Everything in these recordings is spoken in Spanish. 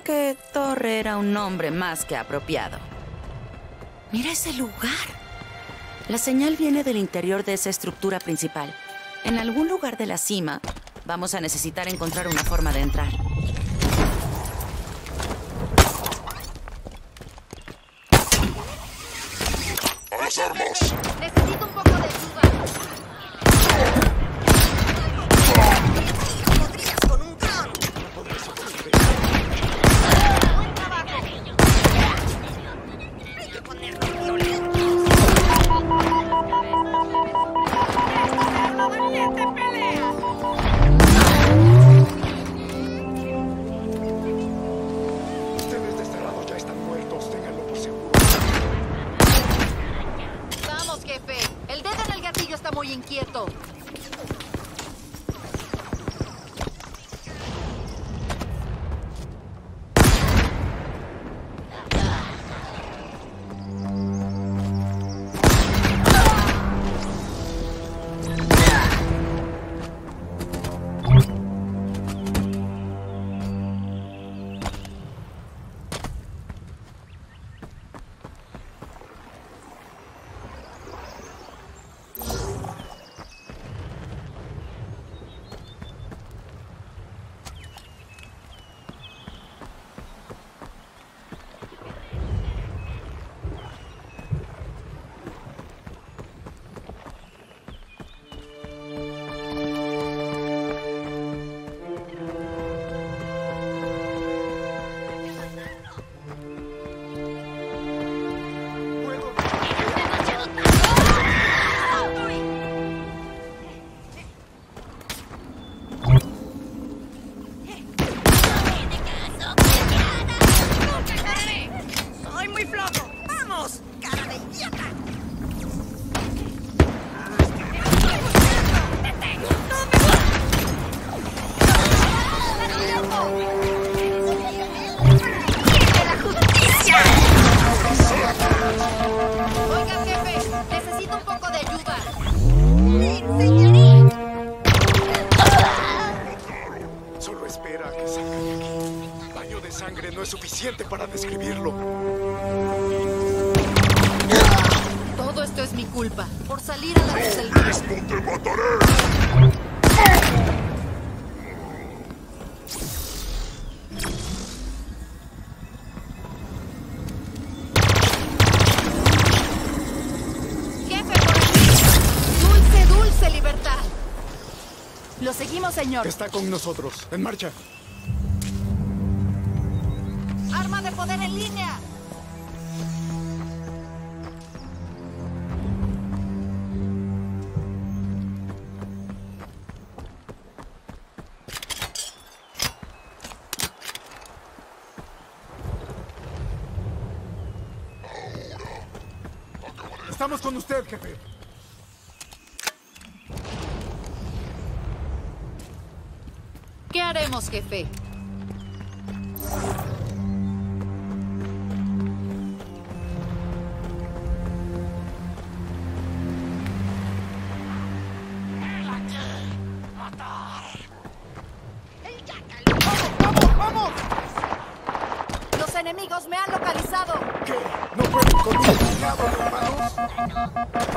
Creo que torre era un nombre más que apropiado. Mira ese lugar. La señal viene del interior de esa estructura principal. En algún lugar de la cima, vamos a necesitar encontrar una forma de entrar. ¡A las armas! Necesito un poco de ayuda. ¡Podrías con un dron! ¡Buen trabajo! Hay que ponernos violentos. ¡Esta valiente pelea! Ustedes de este lado ya están muertos, ténganlo por seguro. Vamos, jefe. El dedo en el gatillo está muy inquieto. ¡Soy muy flojo! ¡Vamos! ¡Cara de idiota! Oigan, jefe, necesito un poco de ayuda. ¡Me enseñaré! Solo espera a que salga de aquí. Baño de sangre no es suficiente para describirlo. Todo esto es mi culpa, por salir a la luz del día. ¡Mismo te mataré! Jefe, por aquí. Dulce, dulce libertad. Lo seguimos, señor. Está con nosotros. En marcha. Arma de poder en línea. Estamos con usted, jefe. ¿Qué haremos, jefe? ¡Vamos! Los enemigos me han localizado. ¿Qué? ¿No pueden con un puñado de humanos?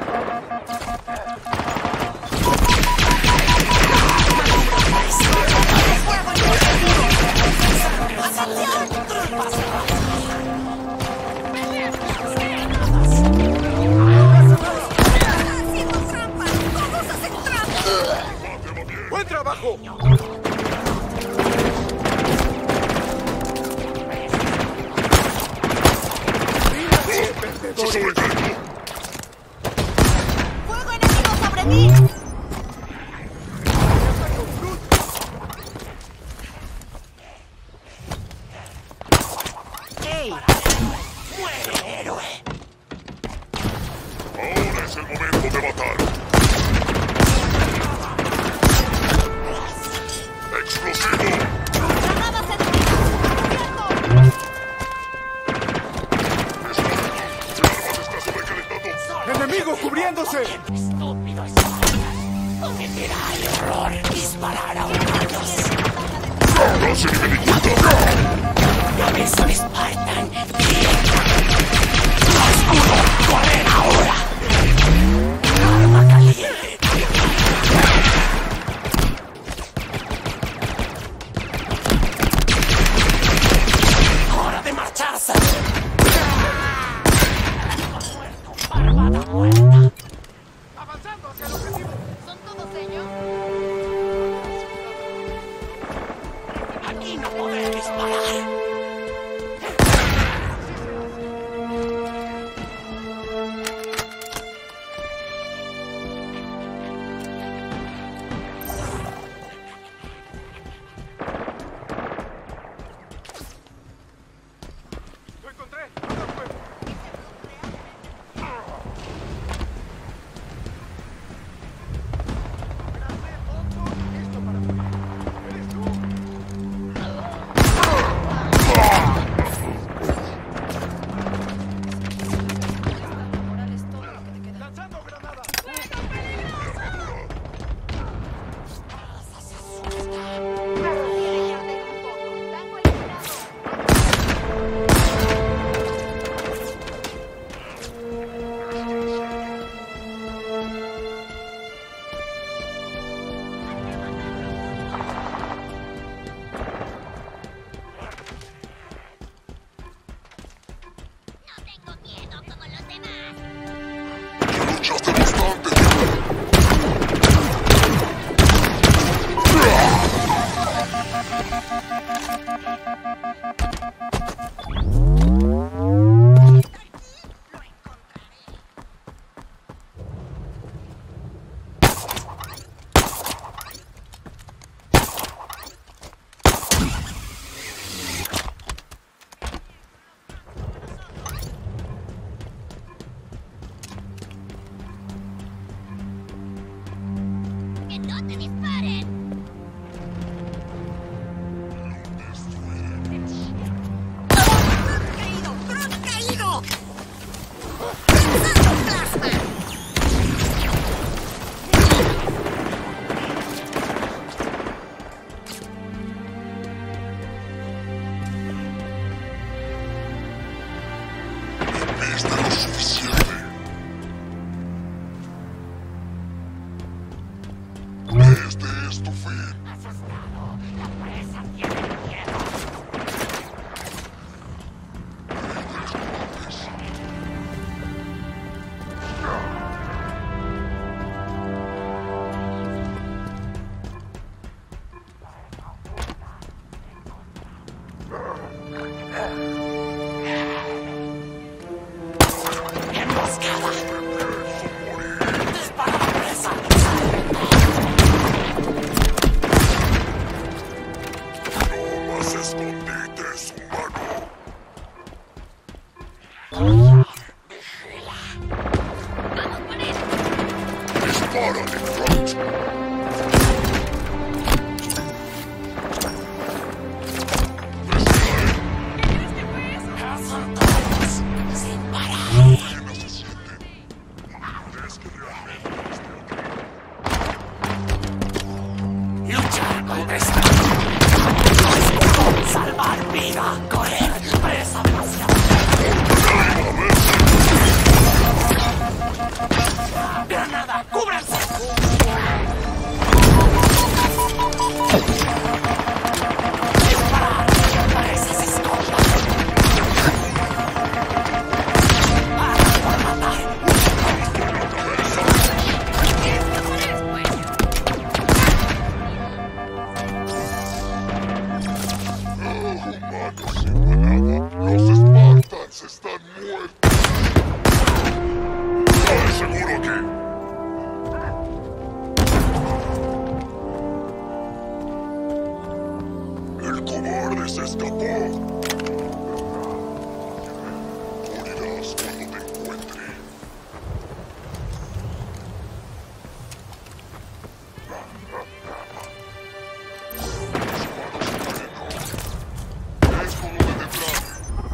¡Fuego en el objetivo! ¡Atención! ¡Haciendo trampa! ¡Todos hacen trampa! ¡Buen trabajo! ¡Ríndanse, perdedores! ¡Fuego enemigo sobre mí! ¡Ey! Ahora es el momento de matar. ¡Explosivo! ¡Granadas enemigas! ¡Cubierto! ¡El arma se está sobrecalentando! ¡Enemigo cubriéndose! Estúpido es. Cometerá el error. Disparar a humanos. ¡No se me di cuenta! campeones son Spartan. ¡Oscuro! ¡Correr ahora! Arma caliente. ¡Hora de marcharse! ¡Bárbara muerta! ¡Avanzando hacia el objetivo! ¿Son todos ellos? Aquí no podré disparar. ¡Lo encontré! ¡Ahora fuego! ¡Listo para mí! ¡Eres tú! Moral es todo lo que te queda. ¡Lanzando granada! Tango eliminado. No tengo miedo como los demás. ¡Luchaste bastante! ¡Que no te disparen! ¡Caído! ¡Cruz caído! ¡Lanzando plasma! ¡Viste lo suficiente! Este es tu fin. Asustado. La presa tiene miedo. ¡Emboscada! ¡Dispara a la presa! No más escondites, humano. ¡Vamos por él! Dispárale, Front. ¡Son todos! ¡Sin parar! ¿Qué no se siente? ¿Crees que realmente esté aquí? Luchar contra esta. Salvar vida. Correr. Presa demasiado. Granada. ¡Cúbranse! Disparar. Presa se esconda. Para por matar. Humanos sin manada. Los Spartans están muertos. Estoy seguro que... El cobarde se escapó. Morirás cuando te encuentre. Es como de temprano.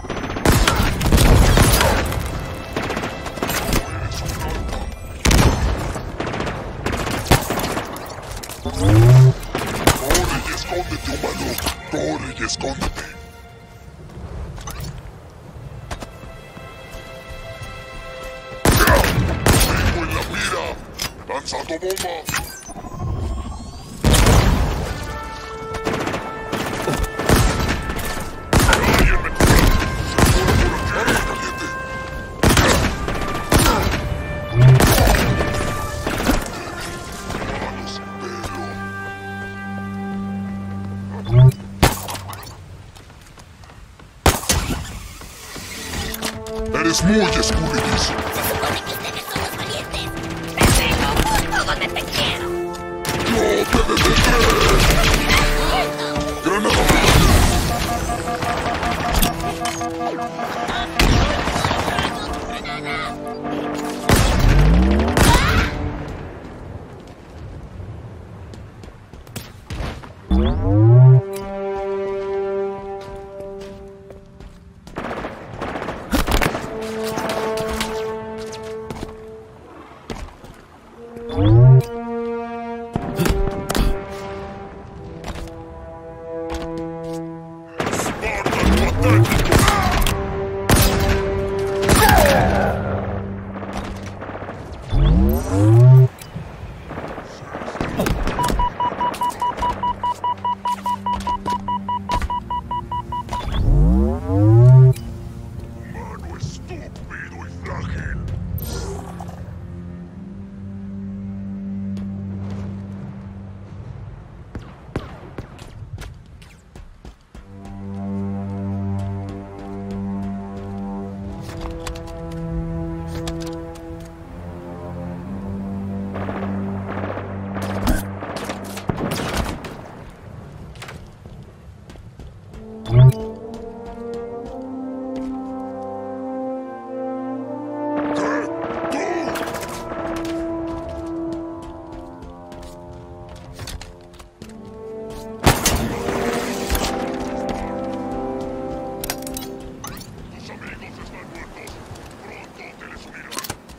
Eres un arma. Corre y escóndete, humano. Corre y escóndete. ¡Lanzando bomba! ¡Alguien me cura! ¡Arma caliente! ¡Manos sin pelo! ¡Eres muy escurridizo! Se supone que ustedes son los valientes. Te tengo justo donde te quiero. ¡No te detendré! ¡Granada! Humano estúpido y frágil. Tus amigos están muertos. Pronto te les unirán.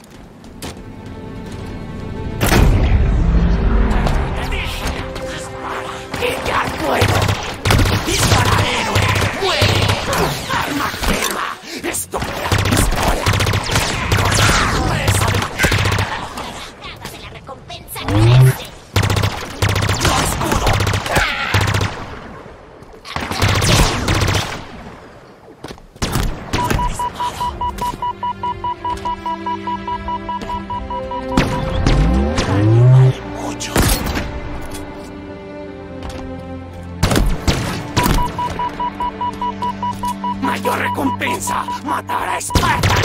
¡Te dije! ¡Dispara! ¡Ella al fuego! ¡Dispara, héroe! ¡Muere! ¡Arma quema! ¡Estúpida pistola! ¡Presa de Cada de la recompensa crece. ¡No escudo! Vale mucho. Mayor recompensa, matar a Spartan.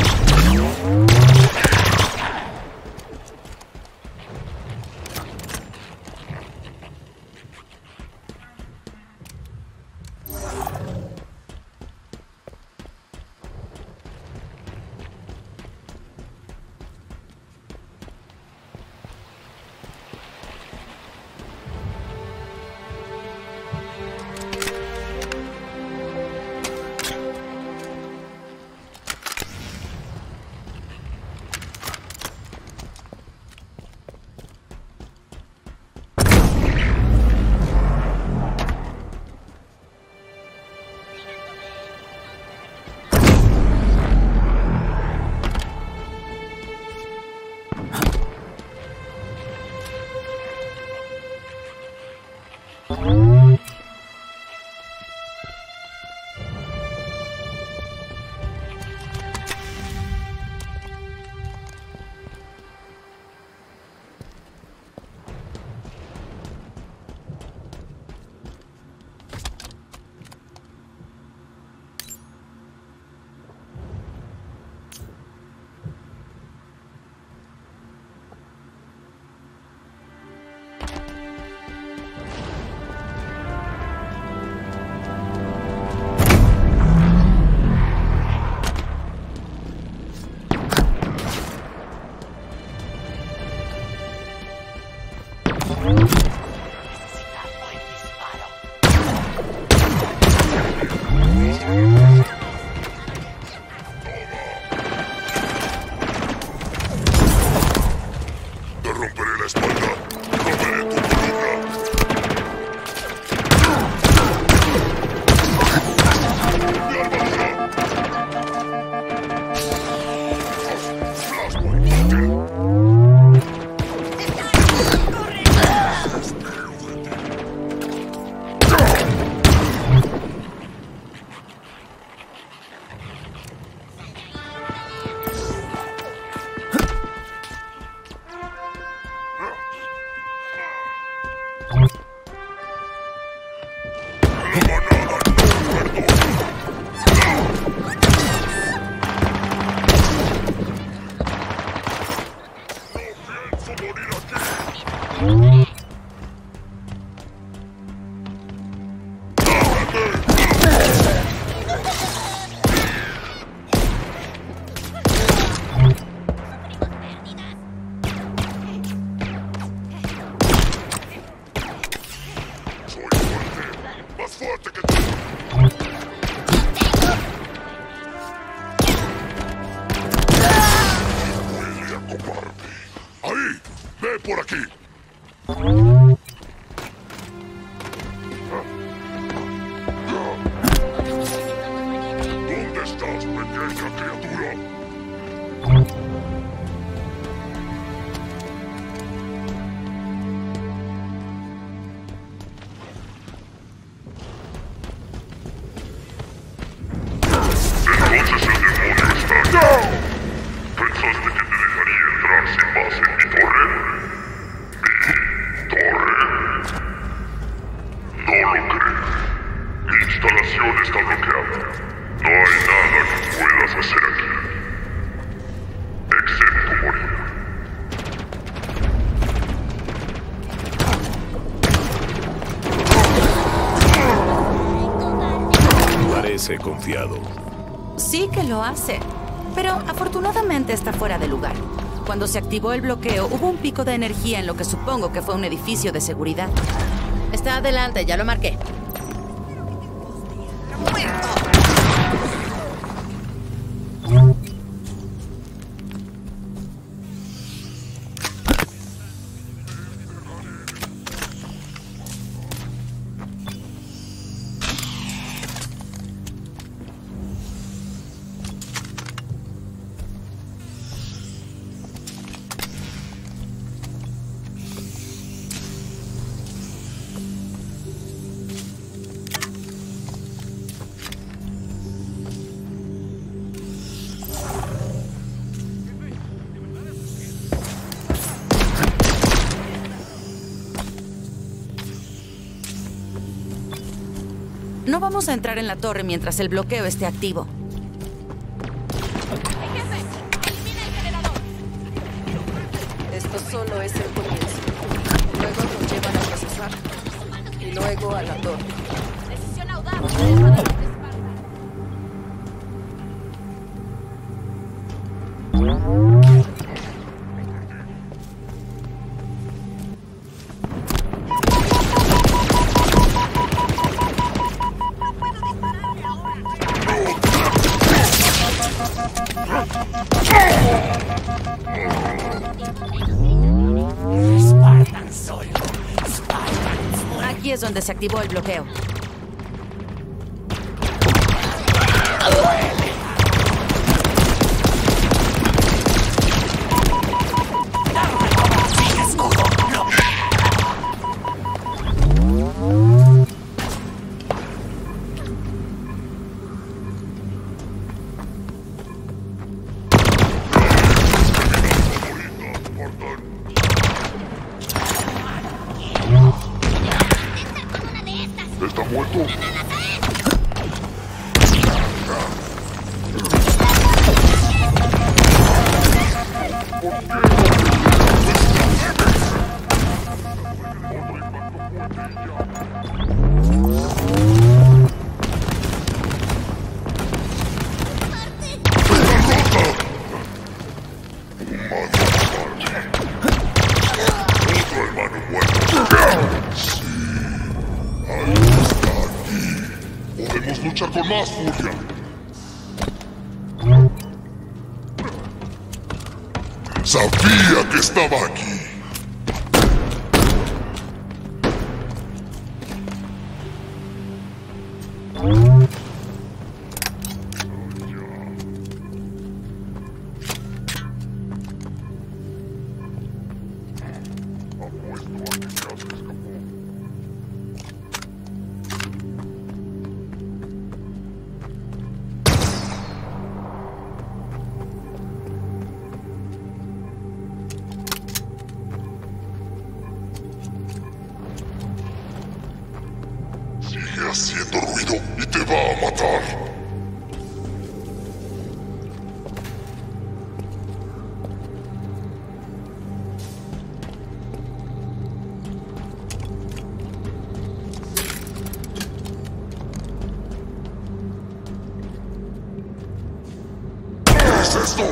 por aquí! ¿Dónde estás, pequeña criatura? Entonces el demonio está aquí. ¿Pensaste que te dejaría entrar sin más en mi torre? ¿Mi torre? No lo creo. Mi instalación está bloqueada. No hay nada que puedas hacer aquí. Excepto morir. Parece confiado. Sí que lo hace, pero afortunadamente está fuera de lugar. Cuando se activó el bloqueo, hubo un pico de energía en lo que supongo que fue un edificio de seguridad. Está adelante, ya lo marqué. No vamos a entrar en la torre mientras el bloqueo esté activo. ¡Jefe! ¡Elimina el generador! Esto solo es el comienzo. Luego nos llevan a procesar. Y luego a la torre. Decisión audaz. Para la espalda. Spartan solo. Spartan fuera. Aquí es donde se activó el bloqueo. Sin escudo. No. ¿Está muerto? Otro hermano muerto. Sí. Ahí está aquí. Podemos luchar con más furia. Sabía que estaba aquí. Apuesto a que ya se escapó. Sigue haciendo ruido y te va a matar. ¿Qué es esto?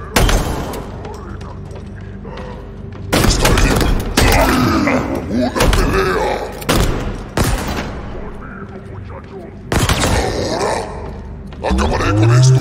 Está ahí. Una pelea. Ahora acabaré con esto.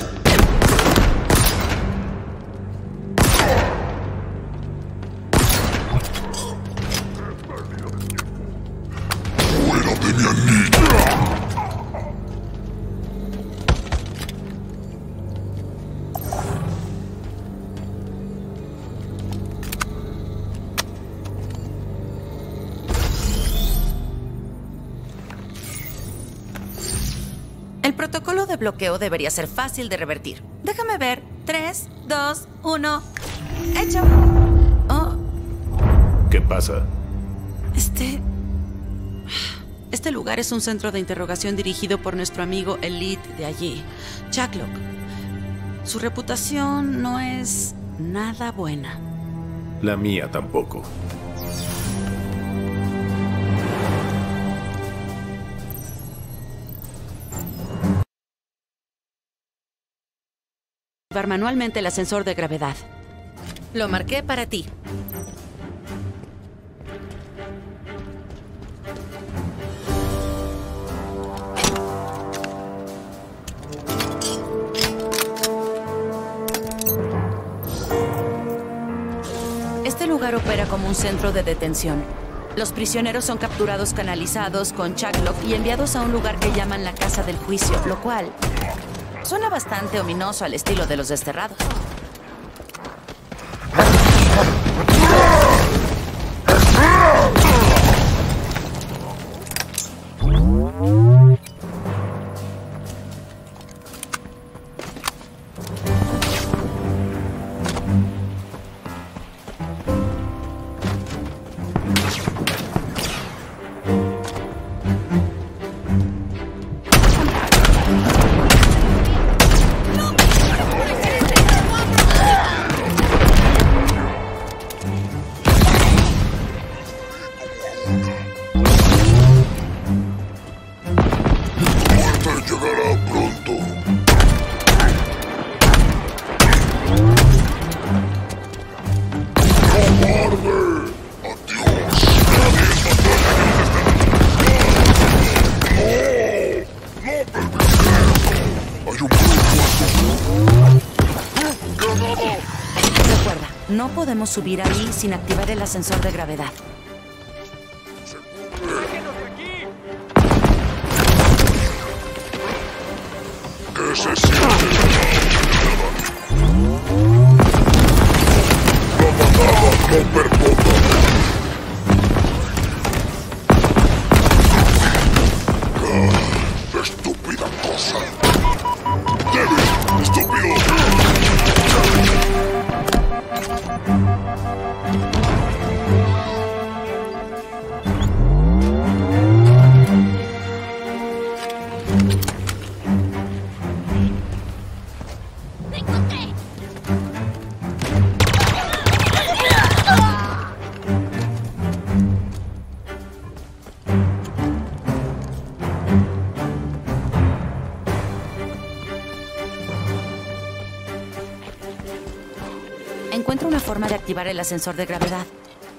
protocolo de bloqueo debería ser fácil de revertir. Déjame ver. 3, 2, 1. ¡Hecho! Oh, ¿Qué pasa? Este lugar es un centro de interrogación dirigido por nuestro amigo Elite de allí, Jacklock. Su reputación no es nada buena. La mía tampoco. Activar manualmente el ascensor de gravedad. Lo marqué para ti. Este lugar opera como un centro de detención. Los prisioneros son capturados canalizados con Jacklock y enviados a un lugar que llaman la Casa del Juicio, lo cual suena bastante ominoso al estilo de los desterrados. Recuerda, no podemos subir ahí sin activar el ascensor de gravedad. ¿Qué se siente? La manada no perdona. Estúpida cosa. ¡Débil! ¡Estúpido! ¡Me encontré! Encuentra una forma de activar el ascensor de gravedad.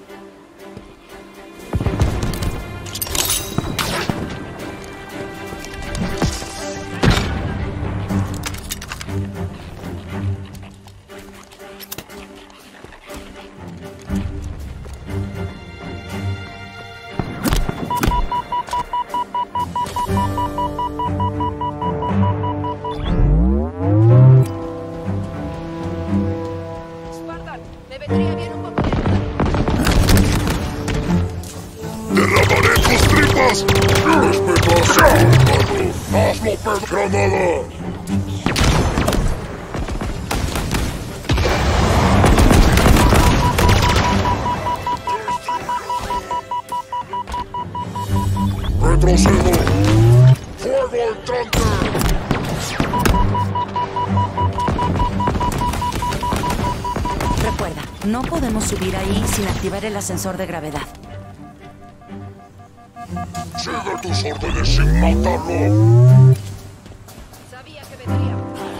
Spartan, me vendría bien un poco de ayuda. ¡Derramaré tus tripas! ¡Despedazo! ¡Hazlo, per granada! ¡Retrocedo! ¡Fuego entrante! Recuerda, no podemos subir ahí sin activar el ascensor de gravedad. ¡Sigue tus órdenes sin matarlo! Sabía que vendría.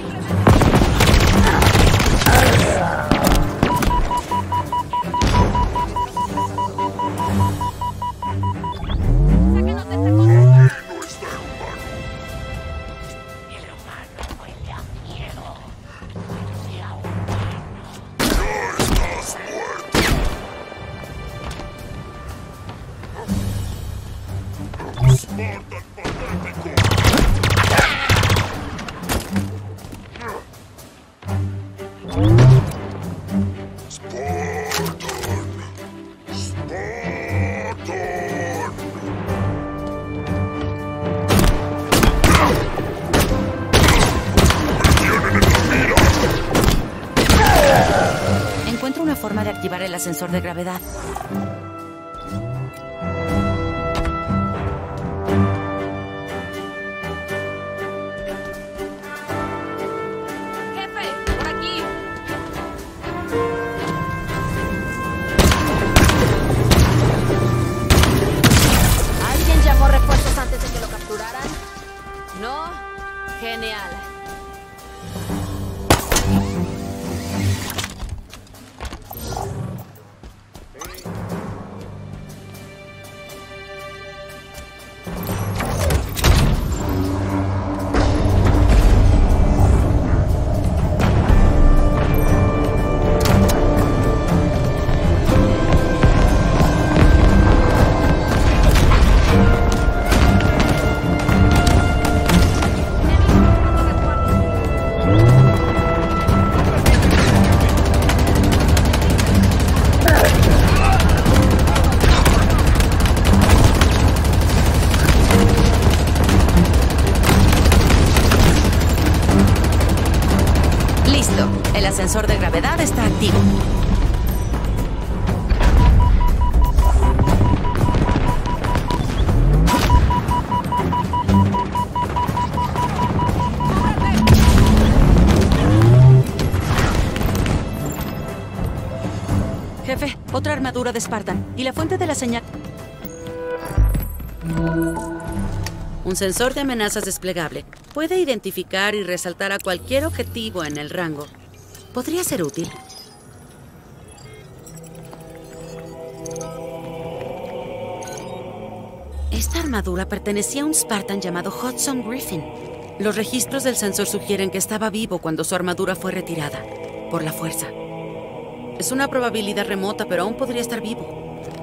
¡Sáquenos de esta cosa! ¡No está humano! El humano huele a miedo. Huele a ¡Ya estás muerto! Spartan patético. encuentro una forma de activar el ascensor de gravedad. Jefe, por aquí. ¿Alguien llamó refuerzos antes de que lo capturaran? No. Genial. Listo. El ascensor de gravedad está activo. Jefe, otra armadura de Spartan. ¿Y la fuente de la señal? Un sensor de amenazas desplegable. Puede identificar y resaltar a cualquier objetivo en el rango. Podría ser útil. Esta armadura pertenecía a un Spartan llamado Hudson Griffin. Los registros del sensor sugieren que estaba vivo cuando su armadura fue retirada por la fuerza. Es una probabilidad remota, pero aún podría estar vivo.